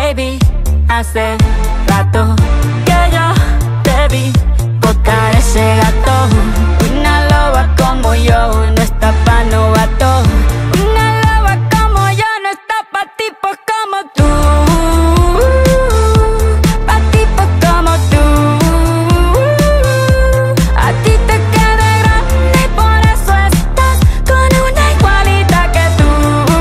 Baby, hace rato que yo te vi botar ese gato. Una loba como yo no está pa' novato. Una loba como yo no está pa' tipos como tú. Pa' tipos como tú. A ti te queda grande y por eso estás con una igualita que tú.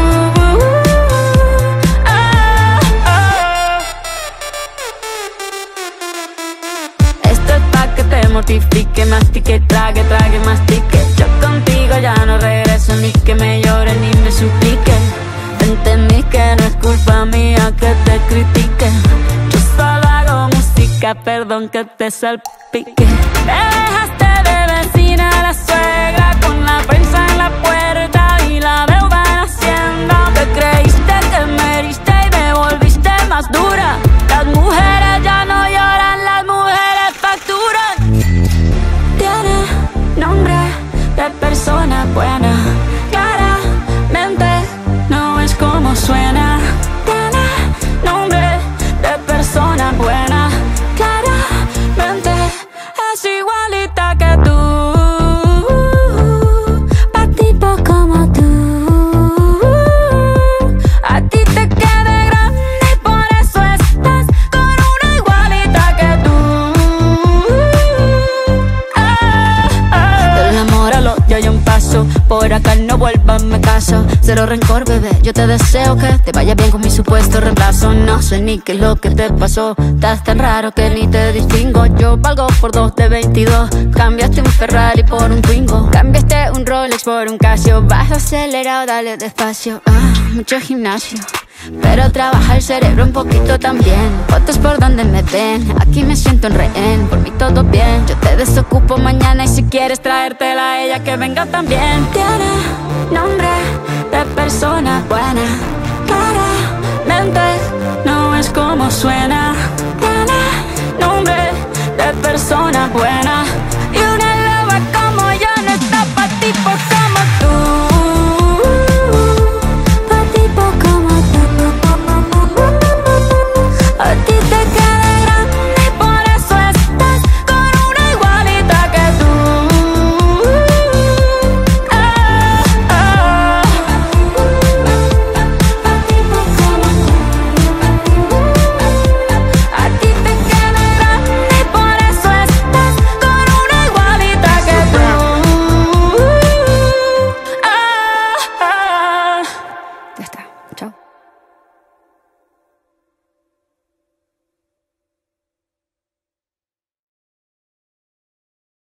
Esto es pa' que te mortifique, mastique, trague, trague, mastique. Yo contigo ya no regreso, ni que me llore ni me suplique. Entendí que no es culpa mía que te critique. Yo solo hago música, perdón que te salpique. Te dejaste de vecina a la suegra con la prensa en la puerta y la deuda en Hacienda. Te creíste que me heriste y me volviste más dura. Las mujeres ya no lloran, las mujeres facturan. Tiene nombre de persona buena, claramente no es como suena. Tiene nombre de persona buena, claramente es igualita que tú. Pa' tipo como tú. A ti te queda grande y por eso estás con una igualita que tú. Del amor al odio hay un paso, por acá no vuelvas, me caso. Cero rencor, bebé, yo te deseo que te vaya bien con mi supuesto reemplazo. No sé ni qué es lo que te pasó, estás tan raro que ni te distingo. Yo valgo por 2 de 22, cambiaste un Ferrari por un Twingo. Cambiaste un Rolex por un Casio, vas acelerado, dale despacio. Mucho gimnasio, pero trabaja el cerebro un poquito también. Fotos por donde me ven, aquí me siento en rehén. Por mí todo bien, yo te desocupo mañana y si quieres traértela a ella que venga también. Tiene nombre de persona